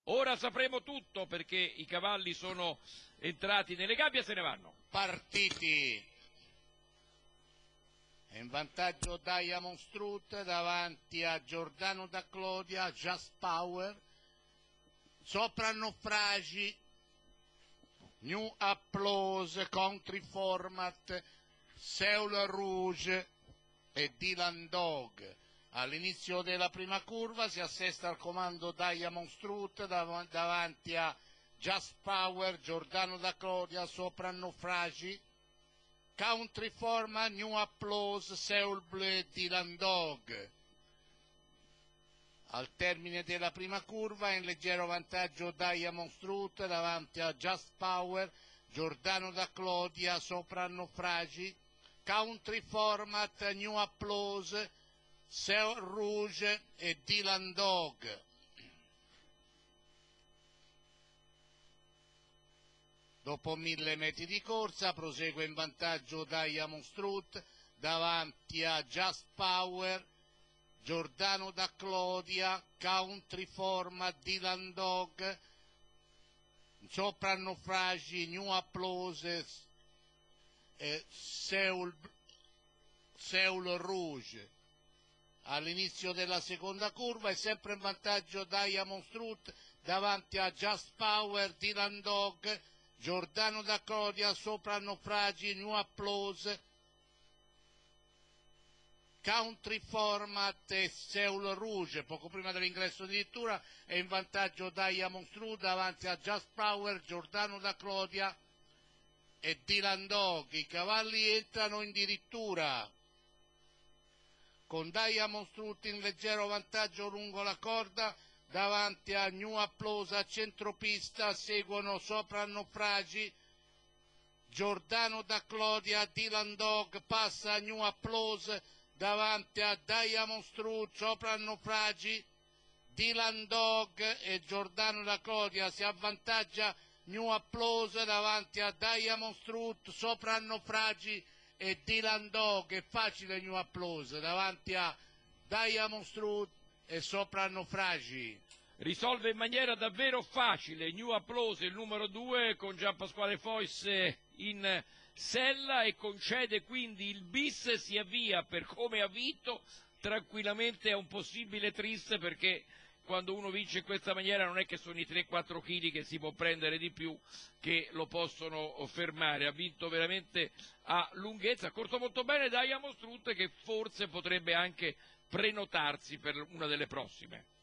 Ora sapremo tutto perché i cavalli sono entrati nelle gabbie e se ne vanno. Partiti. In vantaggio Diamond Strut davanti a Giordano da Clodia, Just Power, sopra Naufragi, New Applause, Country Format, Seul Rouge e Dylan Dog. All'inizio della prima curva si assesta al comando Diamond Strut davanti a Just Power, Giordano da Clodia, sopra Naufragi, Country Format, New Applause, Seul Bleu e Dylan Dog. Al termine della prima curva in leggero vantaggio Diamond Strut davanti a Just Power, Giordano da Clodia, sopra Naufragi, Country Format, New Applause, Seul Rouge e Dylan Dog. Dopo 1000 metri di corsa prosegue in vantaggio Diamond Strut davanti a Just Power, Giordano da Clodia, Country Format, Dylan Dog, sopra Naufragi, New Applause e Seul Rouge. All'inizio della seconda curva è sempre in vantaggio Diamond Strut davanti a Just Power, Dylan Dog, Giordano da Clodia, sopra Naufragi, New Applause, Country Format e Seul Rouge. Poco prima dell'ingresso addirittura è in vantaggio Diamond Strut davanti a Just Power, Giordano da Clodia e Dylan Dog. I cavalli entrano in dirittura con Diamond Strut in leggero vantaggio lungo la corda davanti a New Applause a centropista, seguono sopra Naufragi, Giordano da Clodia, Dylan Dog passa a New Applause davanti a Diamond Strut, sopra Naufragi, Dylan Dog e Giordano da Clodia, si avvantaggia New Applause davanti a Diamond Strut, sopra Naufragi e Dylan Dog. È facile New Applause davanti a Diamond Strut e sopra Naufragi. Risolve in maniera davvero facile New Applause il numero 2 con Gianpasquale Fois in sella e concede quindi il bis, si avvia per come ha vinto tranquillamente a un possibile tris, perché quando uno vince in questa maniera non è che sono i 3-4 kg che si può prendere di più che lo possono fermare. Ha vinto veramente a lunghezza, ha corso molto bene Diamond Strut che forse potrebbe anche prenotarsi per una delle prossime.